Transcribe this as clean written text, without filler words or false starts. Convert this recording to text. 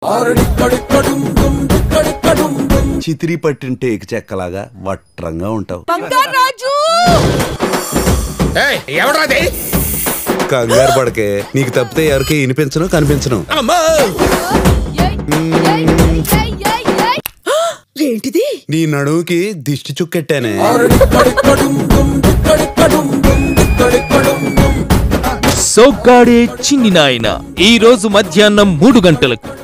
చితిరి పట్టిన టేకు చెక్కలాగా వట్రంగా ఉంటావు. కంగారు పడకే, నీకు తప్పితే ఎవరికి వినిపించను కనిపించను. ఏంటిది? నీ నడువుకి దిష్టి చుక్కెట్టానే. సోగ్గాడే చిన్ని నాయన ఈ రోజు మధ్యాహ్నం 3 గంటలకు